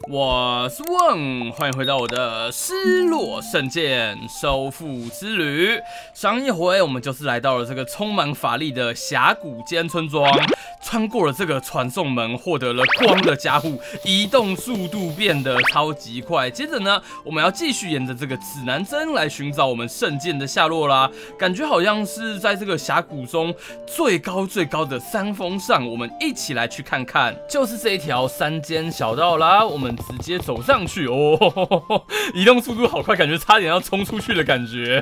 我是问，欢迎回到我的失落圣剑收复之旅。上一回我们就是来到了这个充满法力的峡谷间村庄，穿过了这个传送门，获得了光的加护，移动速度变得超级快。接着呢，我们要继续沿着这个指南针来寻找我们圣剑的下落啦。感觉好像是在这个峡谷中最高的山峰上，我们一起来去看看，就是这一条山间小道啦。我们直接走上去哦，移动速度好快，感觉差点要冲出去的感觉。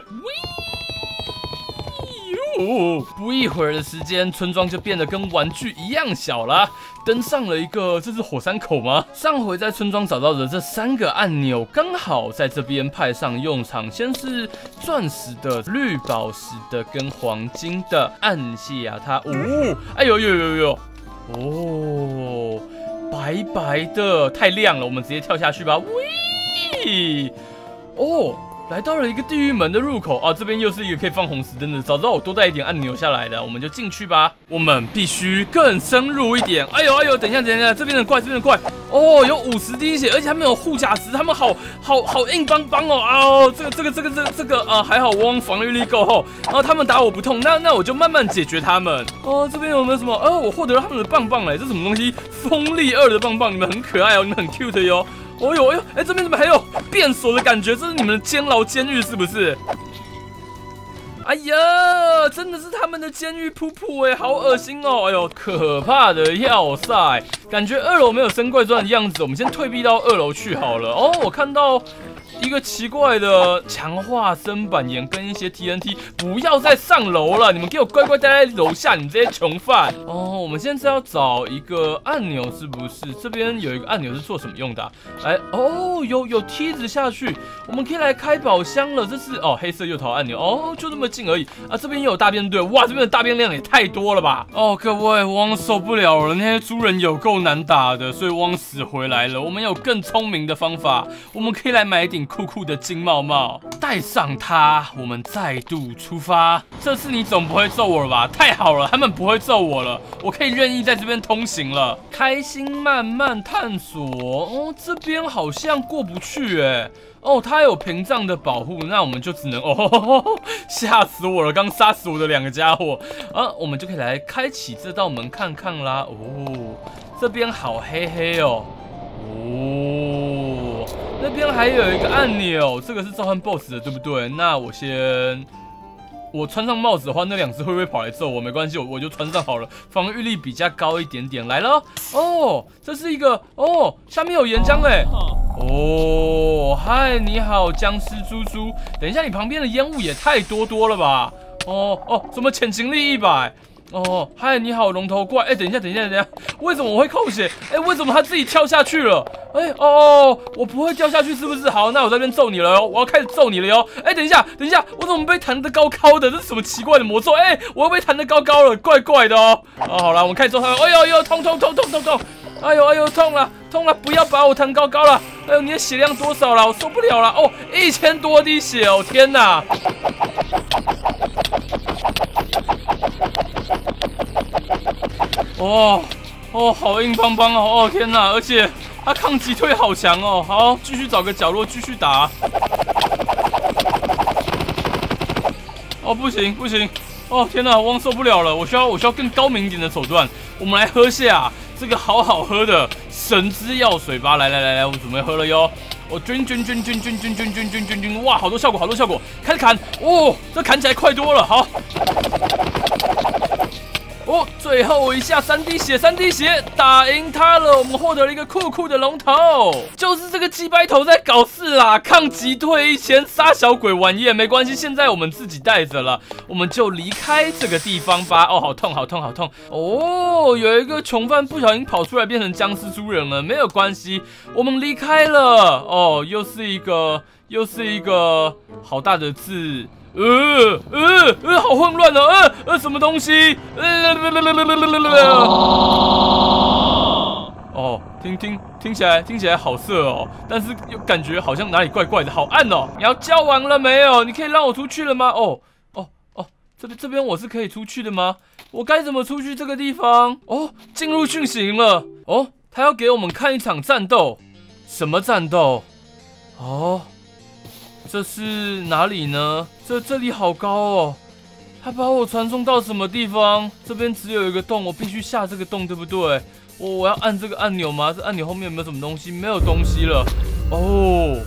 不一会儿的时间，村庄就变得跟玩具一样小了。登上了一个，这是火山口吗？上回在村庄找到的这3个按钮，刚好在这边派上用场。先是钻石的、绿宝石的跟黄金的，按下它。哦，哎呦呦呦呦，哦，白白的，太亮了，我们直接跳下去吧。喂，哦。来到了一个地狱门的入口啊，这边又是一个可以放红石灯的。早知道我多带一点按钮下来的，我们就进去吧。我们必须更深入一点。哎呦哎呦，等一下，这边的怪，哦，有50滴血，而且他们有护甲石，他们好硬邦邦哦。哦，这个啊，还好汪防御力够厚，然后他们打我不痛，那我就慢慢解决他们。哦，这边有没有什么？我获得了他们的棒棒嘞，这是什么东西？锋利2的棒棒，你们很可爱哦，你们很 cute 哟。哦呦，这边怎么还有变锁的感觉？这是你们的监牢监狱是不是？哎呀，真的是他们的监狱瀑布哎，好恶心哦！哎呦，可怕的要塞，感觉2楼没有生怪砖的样子。我们先退避到2楼去好了。哦，我看到一个奇怪的强化身板岩跟一些 TNT， 不要再上楼了，你们给我乖乖待在楼下，你们这些穷犯！哦，我们现在要找一个按钮，是不是？这边有一个按钮是做什么用的啊？来，哦，有梯子下去，我们可以来开宝箱了。这是黑色诱逃按钮，哦，就这么近而已啊。这边也有大便队，哇，这边的大便量也太多了吧！哦，各位，汪受不了了，那些猪人有够难打的，所以汪死回来了。我们有更聪明的方法，我们可以来买一顶酷的金帽帽，戴上它，我们再度出发。这次你总不会揍我了吧？太好了，他们不会揍我了，我可以愿意在这边通行了。开心慢慢探索。哦，这边好像过不去哎。哦，它有屏障的保护，那我们就只能吓死我了！刚杀死我的2个家伙啊，我们就可以来开启这道门看看啦。哦，这边好黑黑哦。哦，那边还有一个按钮，这个是召唤 BOSS 的，对不对？那我穿上帽子的话，那2只会不会跑来揍我？没关系，我就穿上好了，防御力比较高一点点。来了，哦，这是一个下面有岩浆哎。哦，嗨，你好，僵尸猪猪。等一下，你旁边的烟雾也太多了吧？怎么潜行力100？哦，嗨，你好，龙头怪。等一下，为什么我会扣血？为什么他自己跳下去了？我不会掉下去是不是？好，那我在这边揍你了哟，我要开始揍你了哟。等一下，我怎么被弹得高的？这是什么奇怪的魔咒？我又被弹得高了，怪怪的哦。好了，我们开始揍他。哎呦，痛！哎呦，痛了！不要把我弹高了！哎呦，你的血量多少了？我受不了了！哦，1000多滴血哦！天哪！好硬邦邦哦！天哪！而且他抗击退好强哦！好，继续找个角落继续打。不行！哦，天哪！汪受不了了！我需要更高明一点的手段。我们来喝下这个好喝的神之药水吧！来，我准备喝了哟！菌，哇，好多效果！开始砍！这砍起来快多了！好。最后一下3滴血，打赢他了。我们获得了一个酷的龙头，就是这个鸡掰头在搞事啦！抗击退1000，杀小鬼玩意没关系，现在我们自己带着了，我们就离开这个地方吧。好痛！有一个囚犯不小心跑出来变成僵尸猪人了，没有关系，我们离开了。又是一个好大的字。好混乱哦！什么东西？听起来好色哦，但是又感觉好像哪里怪怪的，好暗哦！你要交完了没有？你可以让我出去了吗？这边我是可以出去的吗？我该怎么出去这个地方？进入讯息营了。他要给我们看一场战斗。 什么战斗？哦，这是哪里呢？这里好高哦！他把我传送到什么地方？这边只有一个洞，我必须下这个洞，对不对？我要按这个按钮吗？这按钮后面有没有什么东西？没有东西了。哦，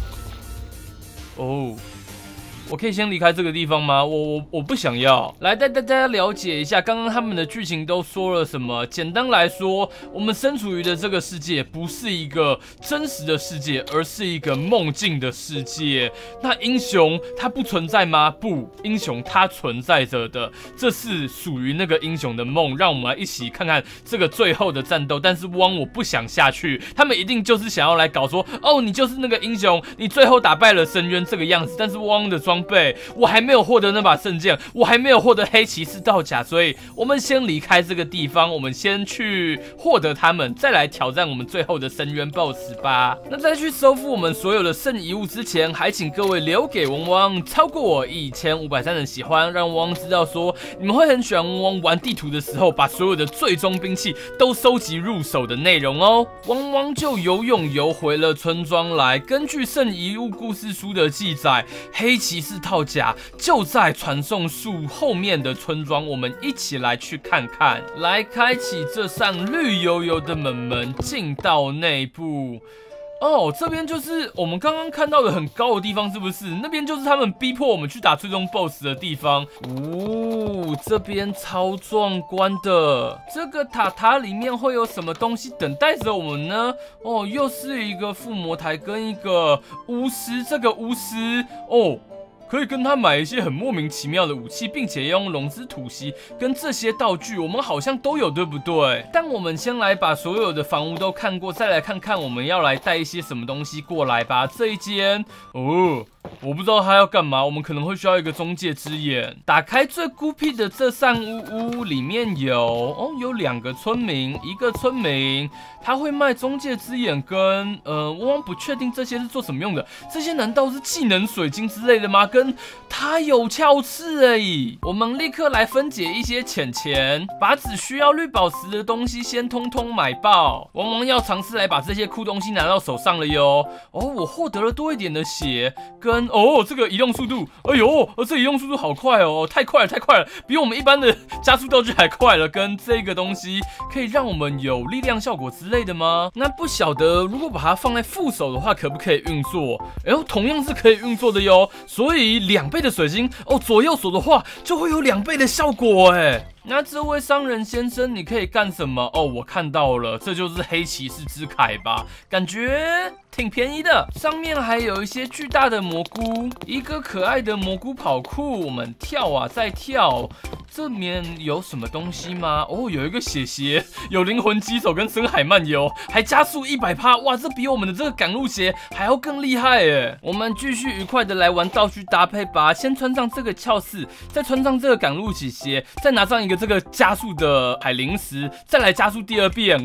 我可以先离开这个地方吗？我不想要。来带大家了解一下，刚刚他们的剧情都说了什么。简单来说，我们身处于的这个世界不是一个真实的世界，而是一个梦境的世界。那英雄他不存在吗？不，英雄他存在着的，这是属于那个英雄的梦。让我们来一起看看这个最后的战斗。但是汪我不想下去，他们一定就是想要来搞说，哦，你就是那个英雄，你最后打败了深渊这个样子。但是汪的装备，我还没有获得那把圣剑，我还没有获得黑骑士道甲，所以我们先离开这个地方，我们先去获得他们，再来挑战我们最后的深渊 BOSS 吧。那在去收复我们所有的圣遗物之前，还请各位留给汪汪超过我1503人喜欢，让汪汪知道说你们会很喜欢汪汪玩地图的时候，把所有的最终兵器都收集入手的内容哦。汪汪就游泳游回了村庄来，根据圣遗物故事书的记载，黑骑士套甲就在传送树后面的村庄，我们一起来去看看，来开启这扇绿油油的门，进到内部。哦，这边就是我们刚刚看到的很高的地方，是不是？那边就是他们逼迫我们去打最终 BOSS 的地方。哦，这边超壮观的。这个塔里面会有什么东西等待着我们呢？哦，又是一个附魔台跟一个巫师。这个巫师哦，可以跟他买一些很莫名其妙的武器，并且用龙之吐息跟这些道具，我们好像都有，对不对？但我们先来把所有的房屋都看过，再来看看我们要来带一些什么东西过来吧。这一间我不知道他要干嘛，我们可能会需要一个中介之眼。打开最孤僻的这扇屋，里面有2个村民，一个村民他会卖中介之眼跟我不确定这些是做什么用的，这些难道是技能水晶之类的吗？跟他有鞘刺欸。我们立刻来分解一些钱，把只需要绿宝石的东西先通通买爆。汪要尝试来把这些酷东西拿到手上了哟。我获得了多一点的血跟这个移动速度，哎呦，这移动速度好快哦，太快了，比我们一般的加速道具还快了。跟这个东西可以让我们有力量效果之类的吗？那不晓得如果把它放在副手的话，可不可以运作？同样是可以运作的哟。所以2倍的水晶左右手的话，就会有2倍的效果哎。那这位商人先生，你可以干什么？我看到了，这就是黑骑士之铠吧？感觉挺便宜的。上面还有一些巨大的蘑菇，一个可爱的蘑菇跑酷，我们跳啊再跳。这面有什么东西吗？有一个血鞋，有灵魂击手跟深海漫游，还加速100%，哇，这比我们的这个赶路鞋还要更厉害耶！我们继续愉快的来玩道具搭配吧。先穿上这个鞘刺，再穿上这个赶路鞋，再拿上一个这个加速的海灵石，再来加速第2遍，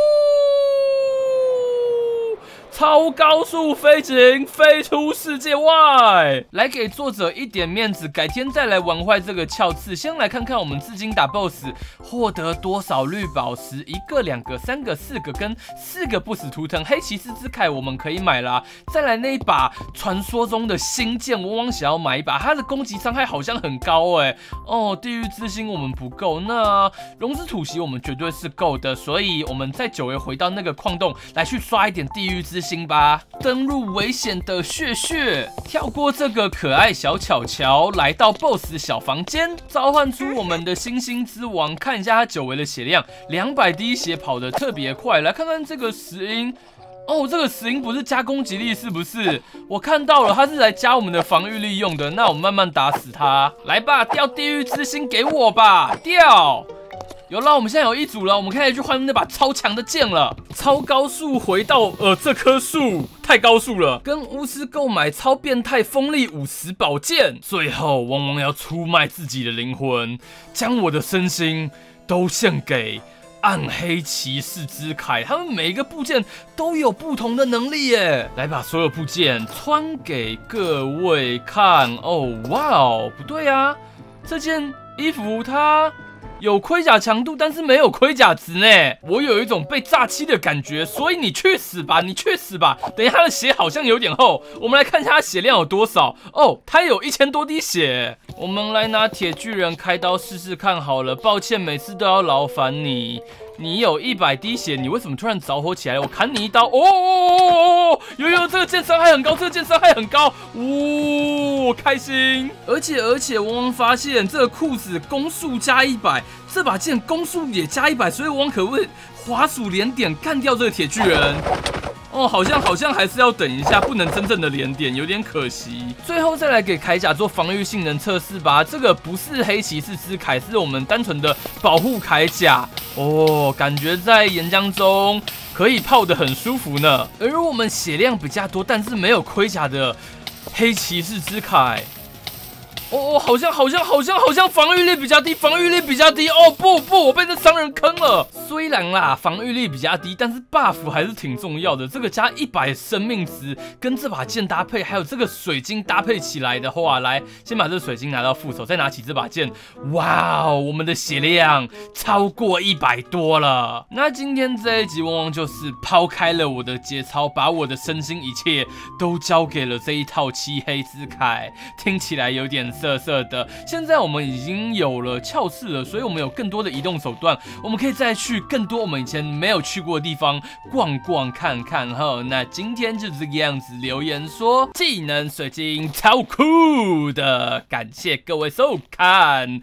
超高速飞行，飞出世界外！来给作者一点面子，改天再来玩坏这个鞘刺。先来看看我们至今打 BOSS 获得多少绿宝石，1个、2个、3个、4个跟4个不死图腾。黑骑士之铠我们可以买啦。再来那一把传说中的星剑，我想要买一把，它的攻击伤害好像很高哎。地狱之心我们不够，那龙之吐息我们绝对是够的，所以我们再久违回到那个矿洞来去刷一点地狱之心吧。登入危险的穴，跳过这个可爱小巧巧，来到 BOSS 小房间，召唤出我们的星星之王。看一下他久违的血量，200滴血跑得特别快。来看看这个石英。这个石英不是加攻击力是不是？我看到了，它是来加我们的防御力用的。那我们慢慢打死它。来吧，掉地狱之心给我吧，掉！有了，我们现在有1组了，我们可以去换那把超强的剑了。超高速回到这棵树，太高速了。跟巫师购买超变态锋利50宝剑。最后，汪要出卖自己的灵魂，将我的身心都献给暗黑骑士之铠。他们每一个部件都有不同的能力耶。来把所有部件穿给各位看。哇不对啊，这件衣服它有盔甲强度，但是没有盔甲值呢。我有一种被诈欺的感觉，所以你去死吧，你去死吧。等一下，他的血好像有点厚，我们来看一下他血量有多少。哦，他有1000多滴血。我们来拿铁巨人开刀试试看好了。抱歉，每次都要劳烦你。你有100滴血，你为什么突然着火起来了？我砍你一刀。哦，有，这个剑伤害很高，这个剑伤害很高。哦，开心。而且，汪汪发现这个裤子攻速加100，这把剑攻速也加100，所以汪可不可以滑鼠连点干掉这个铁巨人？哦，好像还是要等一下，不能真正的连点，有点可惜。最后再来给铠甲做防御性能测试吧。这个不是黑骑士之铠，是我们单纯的保护铠甲。哦，感觉在岩浆中可以泡得很舒服呢。而我们血量比较多，但是没有盔甲的黑骑士之铠。哦，好像防御力比较低，哦不，我被这商人坑了。虽然啦，防御力比较低，但是 buff 还是挺重要的。这个加100生命值跟这把剑搭配，还有这个水晶搭配起来的话，来，先把这个水晶拿到副手，再拿起这把剑。哇哦，我们的血量超过100多了。那今天这一集汪汪就是抛开了我的节操，把我的身心一切都交给了这一套漆黑之铠，听起来有点涩涩的。现在我们已经有了鞘刺了，所以我们有更多的移动手段，我们可以再去更多我们以前没有去过的地方逛逛看看哈。那今天就这个样子，留言说技能水晶超酷的，感谢各位收看，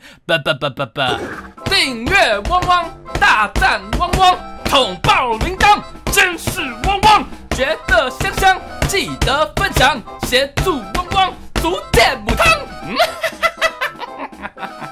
订阅汪汪，大赞汪汪，捅爆铃铛，监视汪汪，觉得香香，记得分享，协助汪汪。逐渐母汤。